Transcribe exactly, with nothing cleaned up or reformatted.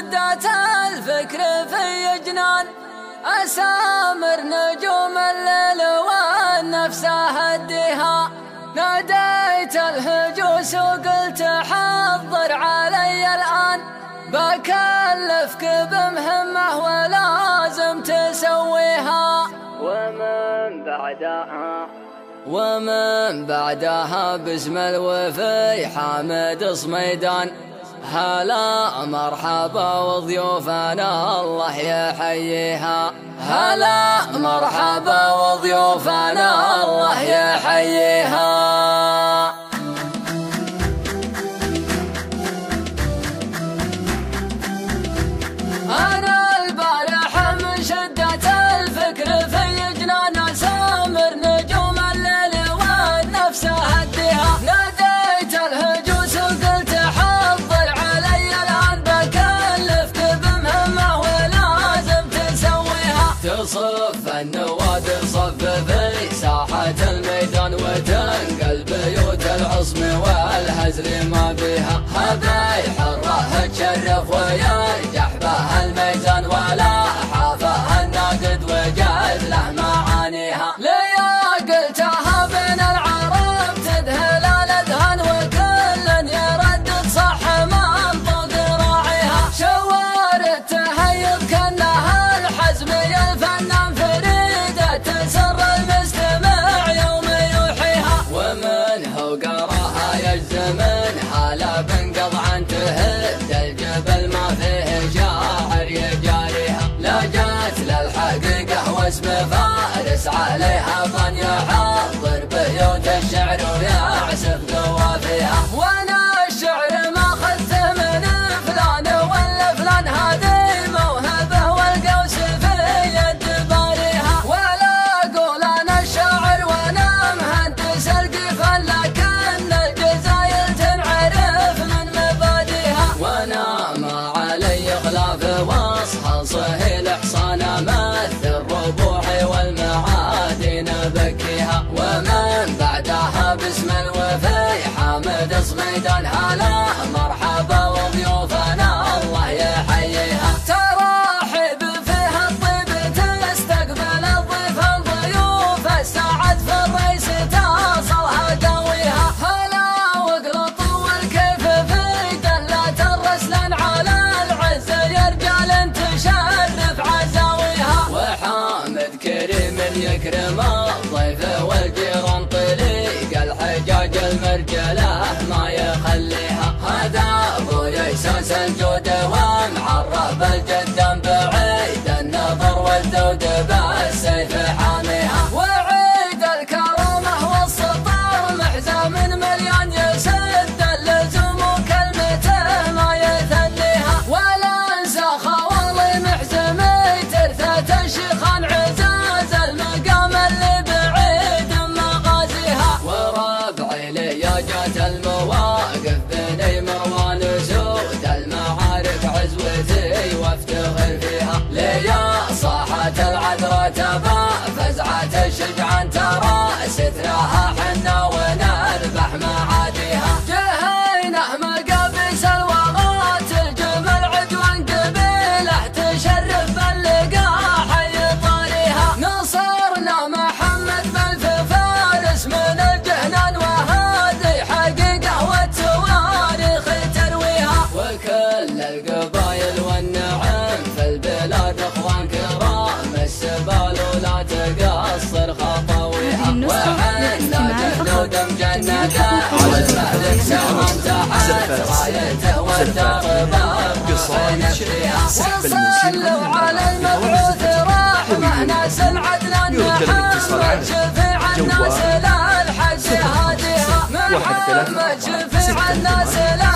شدة الفكر في جنان أسامر نجوم الليل والنفس هديها. ناديت الهجوس وقلت حضر علي الآن بكلفك بمهمة ولازم تسويها. ومن بعدها ومن بعدها باسم الوفي حامد صميدان. هلا مرحبا وضيوفنا الله يحييها. هلا مرحبا وضيوفنا الله يحييها. أنا البارح من شدة الفكر في جنان أسامر نجوم الليل والنفس هديها. ناديت الهجوس وقلت حضر علي الآن بكلفك بمهمة ولازم تسويها. تصف النوادر صف في ساحة الميدان وتنقل بيوت العصم والهزل ما بها. هذي حره تشرف ويرجح بها الميزان ولا حافه الناقد وجد له معانيها. ليا قلتها بين العرب تذهل الاذهان وكل يردد صح منطق راعيها. شوار التهيض كانها الحزمي الفنان فريده تسر المستمع يوم يوحيها. ومن هو قراها يجزم حاله بنقض تهد الجبل ما فيه شاعر يجاريها. لجت للحقيقة واسم فارس عليها ظن يحضر بيوت الشعر ويعزف قوافيها. وانا الشعر ما اخذته من فلان ولا فلان هذه موهبه والقوس في يد باريها. ولا اقول انا الشاعر وانا مهندس القفل لكن الجزاير تنعرف من مبادئها. وانا ما علي خلاف واصحى صهيل حصانه مثل ربوعي والمعادن بكيها. ومن بعدها باسم الوفي حامد صميدان. هلا مرحبا وضيوفنا الله يحييها. تراحب فيها الطيب تستقبل الضيف الضيوف السعد في الريس تصلها قويها. هلا واقلط والكيف في دلة الرسلان على العز يا رجال تشرف عزاويها. وحامد كريم يكرم الضيف والجيران طريق الحجاج المرجله ما يخليها. هذا ابو يسوس الجود ومعرف الجدم بعيد النظر والذود بالسيف حاميها. وعيد الكرامه والسطر محزى من مليان يسد اللزوم وكلمته ما يثنيها. ولا انسى خوالي محزمي ترثة الشيخان عزاز المقام اللي بعيد مغازيها. وربعي لي جات المواقف بني مروان سود المعارك عزوتي وافتخر فيها. ليا صاحة العذرة تبا فزعة الشجعان ترى سترها حنا ونربح معاديها. جهينه مقابس الوغات الجمل عدوان قبيله تشرف باللقاء حي طاريها. نصرنا محمد بلف فارس من الجهنان وهذه حقيقة والتواريخ ترويها. وكل القبايل والنعم في البلاد اخوان كرام السبال ولا تقصر خطويها. وحنا جنود مجنده والمهلك سهران تحت رايته والدرب الرحمن فيها. وصلوا على المبعوث رحمه ناس العدنان محمد شفيع الناس لا الحج هاديها. محمد شفيع الناس لا